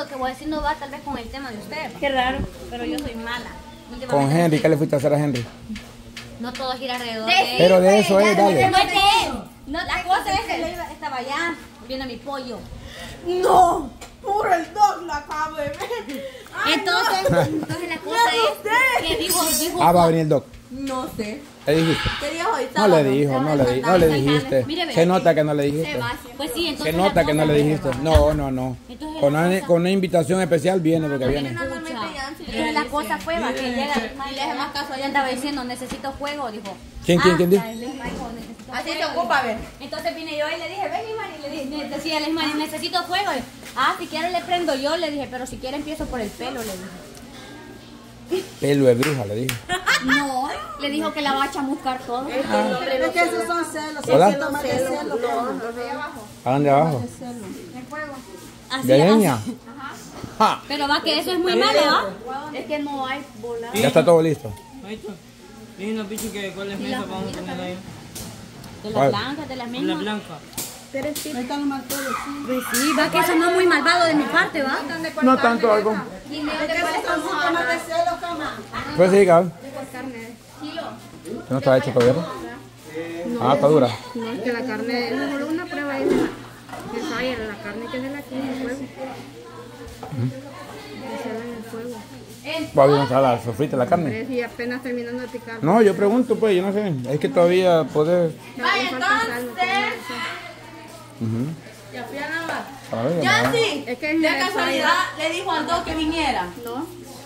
lo que voy a decir no va tal vez con el tema de usted. Qué raro. Pero yo soy mala. Con Henry, ¿qué le fuiste a hacer a Henry? No todo gira alrededor de él. Pero de eso es, dale. No es de él. No, la cosa es que yo estaba allá viendo mi pollo. No, puro el dog lo acabo de ver. Ay, Entonces la cosa es que dijo. Ah, va a venir el doc. no sé. ¿Le dijiste? ¿Qué día hoy? No le dijo, no le dijiste. Se nota que no le dijiste. Pues sí, entonces. Se nota que no le dijiste. No. Con una invitación especial viene porque viene. Entonces la cosa fue va, que llega y le hace más caso. Ella andaba diciendo, necesito juego, dijo. ¿Quién dijo? Así se ocupa, a ver. Entonces vine yo y le dije, ven Ismael, y le dije, decía el Ismael, necesito fuego. Si quiere le prendo yo, le dije, pero si quiere empiezo por el pelo, le dije. Pelo de bruja, le dije. No, le dijo que la va a chamuscar todo. Es que esos son celos. ¿Hola? Celos. ¿A dónde abajo? Así, ¿De leña? Ja. Pero va que eso es muy malo, ¿ah? Es que no hay bola. Ya está todo listo. Ahí está. Dije una picha que cuál es mesa vamos a poner ahí. De ¿Cuál? las blancas, de las La mismas. blanca. Ahí están los martillos, sí. Pues sí, va que eso no es muy malvado de mi parte, ¿va? No tanto algo. Es que esos son síntomas de celos, cama. Pues sí, cabrón. ¿No está hecho todavía? Ah, está dura. No, es que la carne, es mejor una prueba ahí de la carne que es de la aquí en el fuego. Hacerla en el fuego. Todavía no está la sofrita la carne. Y apenas terminando de picar. No, yo pregunto, pues, yo no sé. Es que todavía poder. Vaya, entonces. Ya fui a lavar. A ver, Ya ¿no? sí. Es que es De necesario. casualidad le dijo al doc que viniera. No,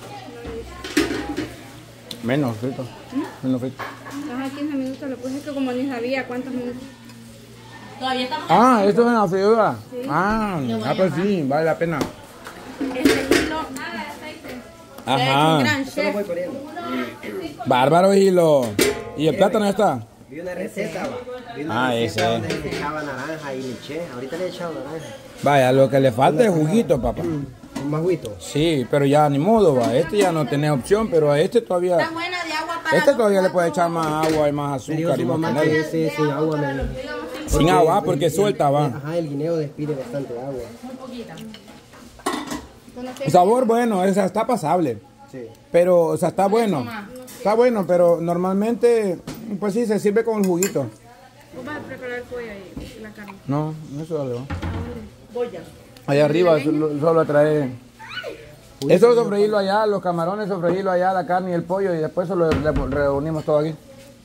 Menos frito. Menos frito. ajá, 15 minutos le puse que como ni sabía cuántos minutos. Todavía estamos. Ah, esto es en la freidora. Pues sí, vale la pena. Este kilo Ajá. gran chef. Bárbaro, Gilo. ¿Y el plátano ya está? Vi una receta, va. Vi Ah, una receta ese. donde se le echaba naranja y leche. Ahorita le he echado naranja. Vaya, lo que le falta es juguito, papá. Un maguito. Sí, pero ya ni modo, va. Este ya no tiene opción, pero a este todavía. Está buena de agua para. Este todavía le puede echar más agua y más Me dijo azúcar y su más mamá canela. que ese sin agua me dijo. Sin agua, porque suelta, va. Ajá, el guineo despide bastante agua. El sabor, bueno, o sea, está pasable. Sí. Pero, o sea, está bueno. Está bueno, pero normalmente, pues sí, se sirve con el juguito. Vos vas a preparar el pollo y la carne. No, eso dale, va. Allá arriba solo trae. Eso sofreírlo allá, los camarones sofreírlo allá, la carne y el pollo, y después lo reunimos todo aquí.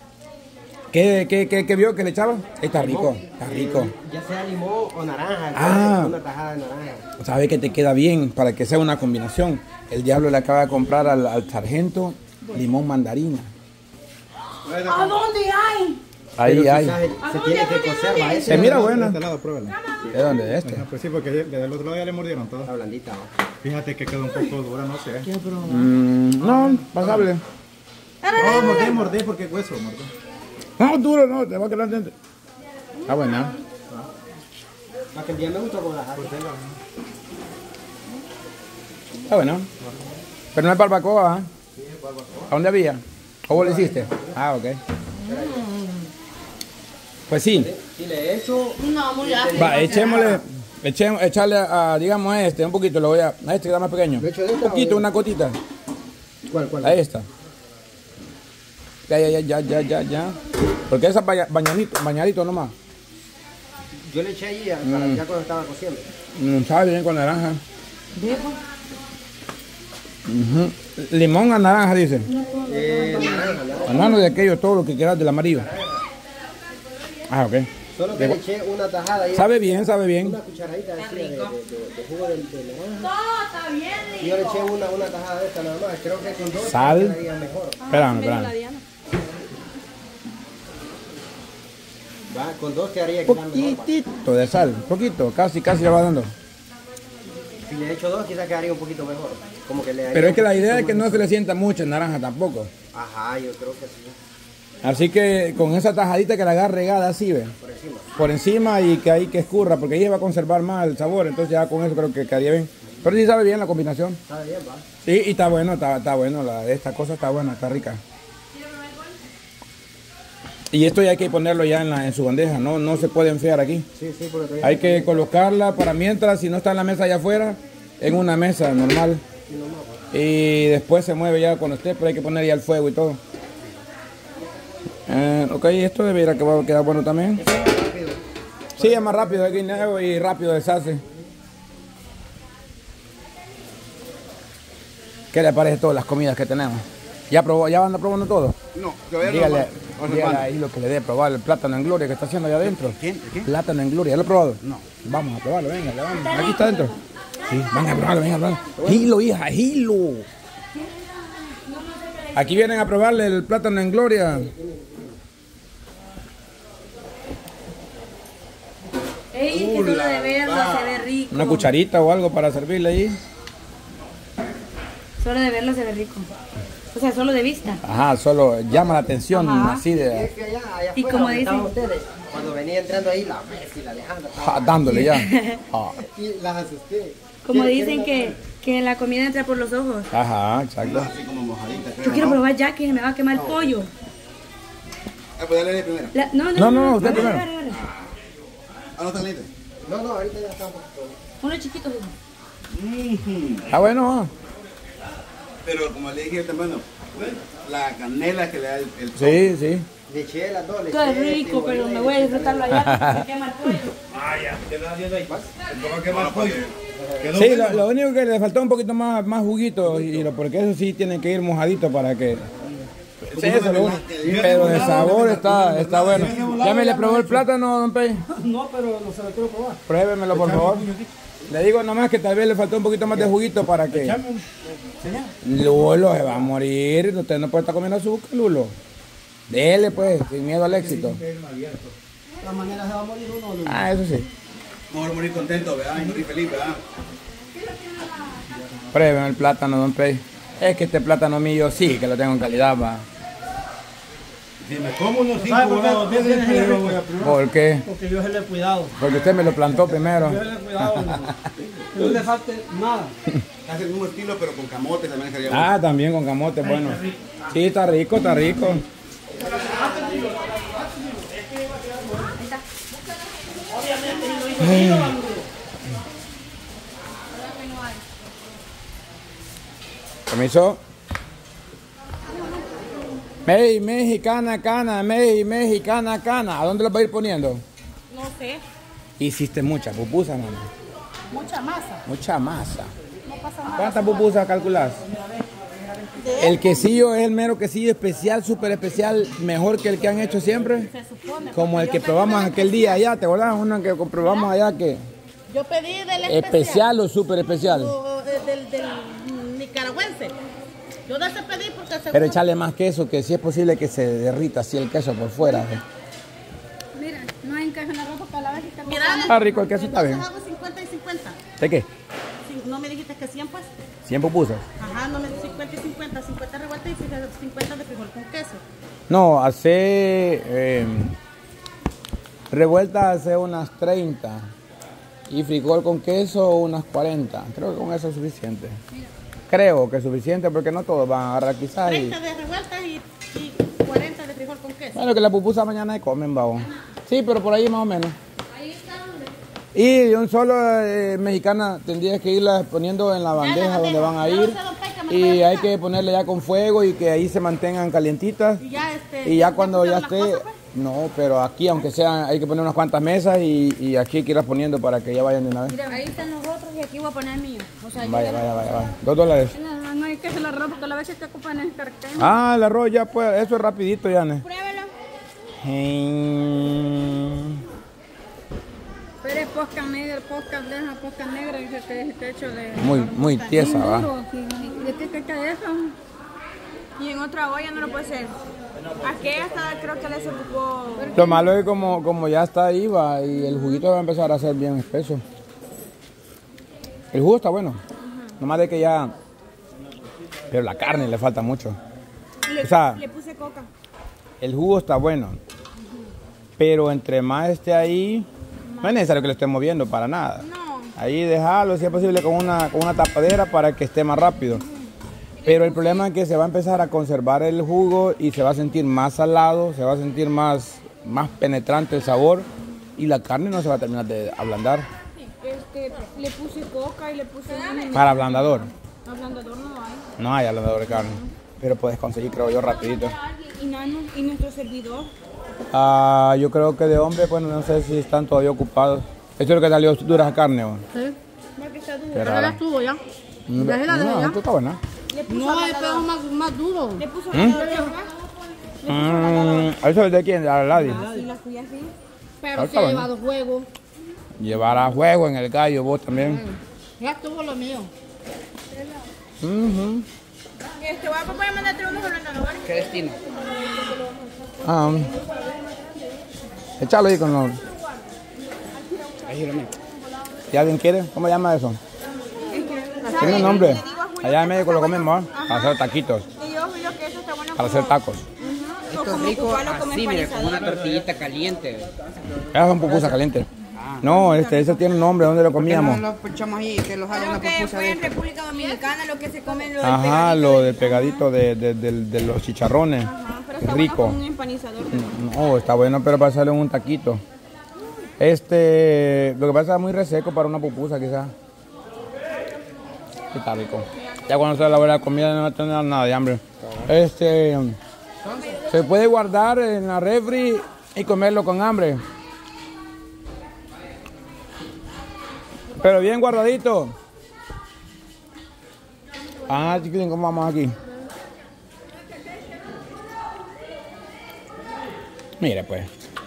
¿Qué vio que le echaba? Está rico, está rico. Ya sea limón o naranja. Ah. Una tajada de naranja. Sabe que te queda bien para que sea una combinación. El diablo le acaba de comprar al sargento limón mandarina. ¿A dónde hay? Ahí Pero hay. quizás se tiene que conservar ese. Se mira buena. De este lado, pruébala. ¿De dónde? ¿De este? Pues sí, porque del otro lado ya le mordieron todo. Está blandita, va. Fíjate que quedó un poco dura, no sé. No, pasable. No, mordé porque es hueso, mordé. No, duro no, te va a quedar dentro. Ah, buena. Más que el día me gustó con las artes. Está bueno. Pero no es barbacoa, ¿eh? ¿A dónde había? ¿O vos lo hiciste? Ah, ok. Pues sí. Si le echo, No, muy ácido. Va, echarle a, digamos, a este, un poquito, lo voy a este que está más pequeño. ¿Le echo de Un esta poquito, o- una cotita. ¿cuál? A esta. Ya. Porque esa es bañadito nomás. Yo le eché allí ya cuando estaba cociendo. Sabe bien con naranja. Limón a naranja, dice. Naranja. Banano de aquello, todo lo que quieras del amarillo. Ah, ok. Solo que le eché una tajada ahí. Sabe bien. Una cucharadita así de jugo de naranja. No, está bien, Y yo le eché una tajada de esta nada más. Creo que con dos Sal. quedaría mejor. Espérame. Va, con dos quedaría quizás mejor. Va. Poquitito de sal, poquito, casi le va dando. Si le echo dos quizás quedaría un poquito mejor. Como que le daría Pero es que la un idea es poquito que no más. se le sienta mucho en naranja tampoco. Ajá, yo creo que sí. Así que con esa tajadita que la agarre regada así, ve. Por encima. Por encima y que ahí que escurra, porque ahí va a conservar más el sabor, entonces ya con eso creo que quedaría bien. Pero sí sabe bien la combinación. Sabe bien, va. Sí, y está bueno, está bueno, esta cosa está buena, está rica. Y esto ya hay que ponerlo ya en su bandeja, no se puede enfriar aquí. Sí, porque todavía Hay que colocarla para mientras, si no está en la mesa allá afuera, en una mesa normal. Y después se mueve ya cuando esté, pero hay que poner ya el fuego y todo. Ok, esto debería quedar bueno también. Sí, es más rápido el guineo y rápido deshace. ¿Qué le parece todas las comidas que tenemos? ¿Ya van probando todo? No, todavía Dígale no. ahí lo que le dé probar, el plátano en gloria que está haciendo allá adentro. ¿Quién? Plátano en gloria, ¿ya lo he probado? No. Vamos a probarlo, venga, vamos. Aquí está adentro. Sí, venga a probarlo, venga a probarlo. Hilo, hija, hilo. Aquí vienen a probarle el plátano en gloria. Ey, que solo de verlo se ve rico. Una cucharita o algo para servirle ahí. Solo de verlo se ve rico. O sea, solo de vista. Ajá, solo llama la atención. Ajá. Así de... Es que allá Y afuera, como donde dicen- estaban ustedes, cuando venía entrando ahí, la Messi, la Alejandra, dándole ya. Ah, y las asusté. Como dicen que la comida entra por los ojos. ajá, exacto. Así como mojadita, creo. Yo quiero probar ya que se me va a quemar el pollo. Pues dale primero. No, usted primero. Ah, no está listo. No, ahorita ya está un poquito. Uno chiquito. Ah, bueno. Pero como le dije temprano, la canela que le da el Sí, sí. Le eché las dos, le Todo es eché rico, cebolla pero y me voy a eché disfrutarlo allá porque se quema el pollo. Sí, lo único que le faltó un poquito más juguito, porque eso sí tiene que ir mojadito para que... Sí, eso es lo único. Pero de sabor está bueno. ¿Ya me le probó el plátano, don Pey? No, pero no se lo quiero probar. Pruébemelo, por favor. Le digo nomás que tal vez le faltó un poquito más de juguito para que... Lulo se va a morir. Usted no puede estar comiendo azúcar, Lulo. Dele pues, sin miedo al éxito. De todas maneras se va a morir uno. Ah, eso sí. Mejor morir contento, ¿verdad? Y morir feliz, ¿verdad? Prueben el plátano, don Pey. Es que este plátano mío sí que lo tengo en calidad, va. Si me como unos 5 ¿Sabe por qué? grados, ¿Por qué se lo voy a probar? ¿Por qué? Porque yo se le he cuidado. Porque usted me lo plantó primero. Yo se le he cuidado. Que no le falte nada. hace el mismo estilo, pero con camote también sería bueno. Ah, también con camote, bueno. Sí, está rico, está rico. Permiso. Mey, mexicana, cana, mey, mexicana, cana. ¿A dónde lo va a ir poniendo? No sé, Hiciste mucha pupusa, mamá. mucha masa. Mucha masa. No pasa nada. ¿Cuántas pupusas calculas? El quesillo es el mero quesillo especial, súper especial, mejor que el que han hecho siempre. Se supone. Como el que probamos aquel día allá, ¿te acuerdas? Uno que probamos allá que Yo pedí del especial o súper especial. del nicaragüense. Yo de ese pedí porque seguro... Pero echarle más queso, que si es posible que se derrita así el queso por fuera. Mira, no hay queso en la ropa para la vez que está Mira, Está rico el queso, está bien. entonces hago 50 y 50. ¿De qué? No me dijiste que 100 pues. 100 pupusas. Ajá, no me dijiste 50 y 50. 50 revueltas y 50 de frijol con queso. No, hace revueltas hace unas 30 y frijol con queso unas 40. Creo que con eso es suficiente. Creo que es suficiente porque no todos van a agarrar quizás. 30 de revueltas y 40 de frijol con queso. Bueno, que la pupusa mañana se comen, babo. Sí, pero por ahí más o menos. Y de un solo mexicana tendrías que irla poniendo en la bandeja donde van a ir. Y hay que ponerle ya con fuego y que ahí se mantengan calientitas. Y ya cuando ya esté... No, pero aquí aunque sea hay que poner unas cuantas mesas y aquí hay que irlas poniendo para que ya vayan de una vez. Mira, ahí están los otros y aquí voy a poner el mío. O sea, yo Vaya, ya- vaya. $2. No hay queso en la ropa porque la vez que te ocupan es cartén. Ah, el arroz ya pues, eso es rapidito, Yane. Pruébelo. Pero es posca negra, posca negra y que está hecho de... Muy tiesa, va. ¿De qué caca eso? Y en otra olla no lo puede ser. Aquella hasta creo que le se ocupó. Lo malo es que como ya está ahí, va, y el juguito va a empezar a ser bien espeso. El jugo está bueno. Nomás de que ya... Pero la carne le falta mucho. O sea, Le puse coca. el jugo está bueno. Pero entre más esté ahí, no es necesario que lo esté moviendo para nada. No. Ahí dejarlo, si es posible, con una tapadera para que esté más rápido. Pero el problema es que se va a empezar a conservar el jugo y se va a sentir más salado, se va a sentir más penetrante el sabor y la carne no se va a terminar de ablandar. que le puse coca y le puse Para ablandador. ablandador no hay. No hay ablandador de carne. Pero puedes conseguir, creo yo, rapidito. Y Nano, y nuestro servidor. Yo creo que de hombre, pues no sé si están todavía ocupados. Esto es lo que salió dura carne, ¿no? Sí. Porque está duro. Qué Ya rara. la estuvo ya. Ya se la dejé No, ya. esto está buena. Le puso No, el ablandador. pedo más duro. Le puso ablandador. ¿Eso es de quién? ¿De la Gladys? Y la suya así. Pero Está sí ha bueno. llevado juego. Llevar a juego en el gallo, vos también. Ya estuvo lo mío. Ujú. Voy a poder mandarte unos ablandadores. ¿Qué destino? Échalo ahí con los... Ahí lo mismo. ¿Y alguien quiere? ¿Cómo se llama eso? Tiene un nombre. Allá en México lo comemos, ¿ah? Para hacer taquitos, Y yo Julio, que eso está bueno para hacer tacos. Esto es rico así, mire, con una tortillita caliente. Esas son pupusas calientes. No, ese tiene un nombre, ¿dónde lo comíamos? No lo echamos ahí, que los hagan Creo una que pupusa fue de en esto. República Dominicana lo que se come lo del Ajá, pegadito. lo del pegadito de los chicharrones. Ajá, pero está Rico. bueno con un empanizador. No, está bueno, pero para hacerle un taquito. Lo que pasa es que es muy reseco para una pupusa, quizás. Está rico. Ya cuando se elabora la comida no va a tener nada de hambre. Se puede guardar en la refri y comerlo con hambre. Pero bien guardadito. Chiquilín, ¿cómo vamos aquí? Mire pues.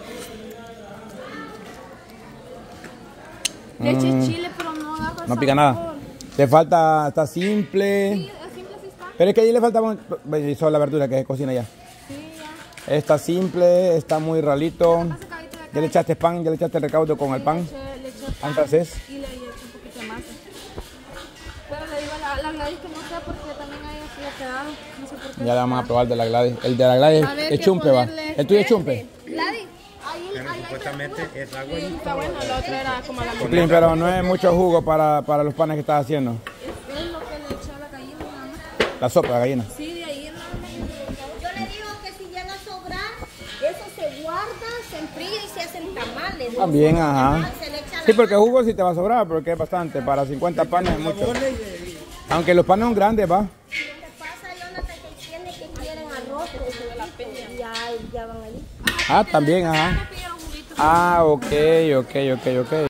Le eché chile, pero no agarro No pica nada. Le falta, está simple. simple sí está. Pero es que ahí le falta solo la verdura que se cocina ya. Está simple, está muy ralito. Ya le echaste pan, ya le echaste el recaudo con el pan. Le eché Pan francés. y le eché un poquito de masa. Pero le digo a la Gladys que no sé porque también a ella sí le quedaron. No sé por qué. Ya le vamos a probar de la Gladys. El de la Gladys A ver es qué chumpe, va. ponerle. El tuyo es chumpe. Gladys. Supuestamente es agua y Está bueno, la otra era como la Chiquilín, pero no es mucho jugo para los panes que estás haciendo. Es lo que le eché a la gallina nada más. La sopa de gallina. Sí, de ahí nada más. Yo le digo que si llega a sobrar, eso se guarda, se enfría y se hacen tamales. También, ajá. Se le echa Sí, porque jugo sí te va a sobrar, porque es bastante. Para 50 panes es mucho. Aunque los panes son grandes, va. Lo que pasa, Jonathan, que tiene que quieren arroz, pero la peña. Ya van allí. También, ajá. Ok.